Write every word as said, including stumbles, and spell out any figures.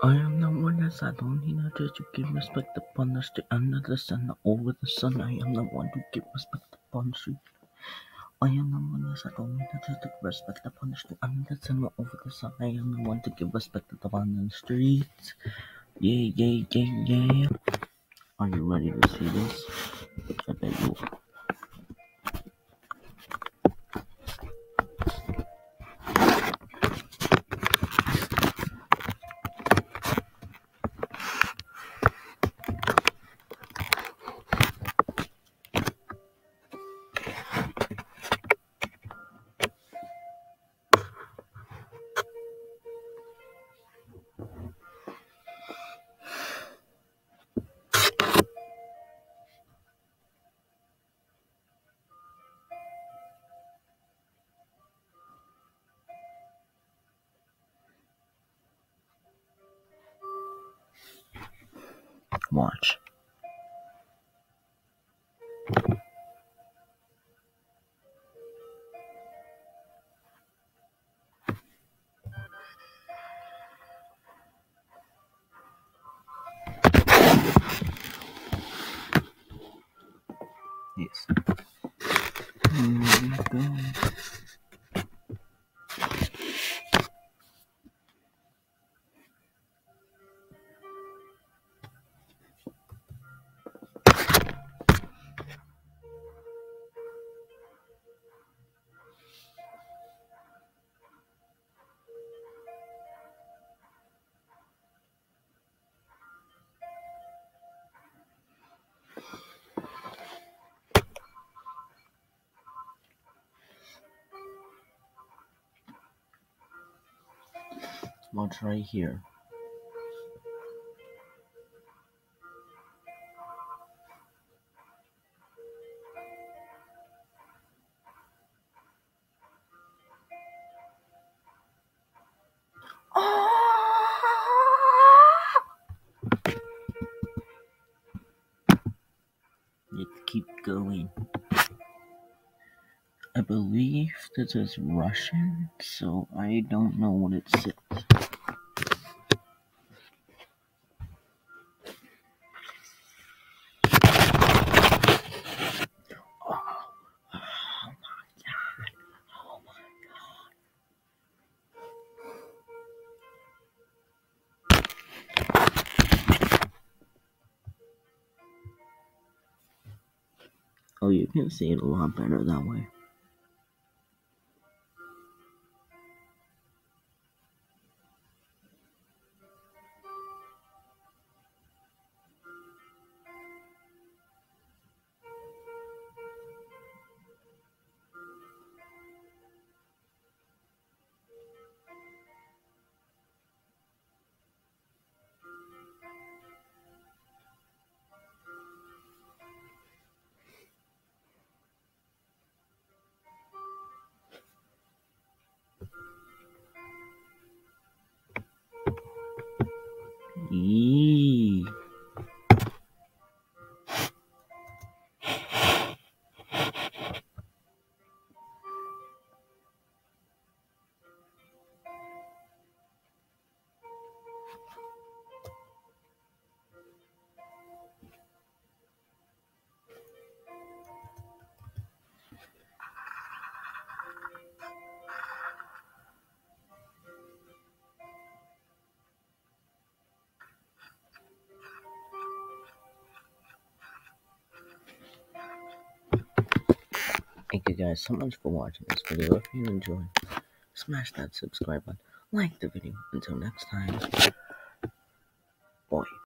I am the one that sat on Hina to give respect upon the street under the sun over the sun. I am the one to give respect upon the street. I am the one that sat on Hina to give respect upon the street under the sun over the sun. I am the one to give respect upon the streets. Yeah, yeah, yeah, yeah. Are you ready to see this? I bet you are. Watch. Yes. Here we go. Watch right here. Let's keep going. I believe this is Russian, so I don't know what it says. Oh, oh my god. Oh my god. Oh, you can see it a lot better that way. Eee. Thank you guys so much for watching this video. If you enjoyed, smash that subscribe button, like the video. Until next time.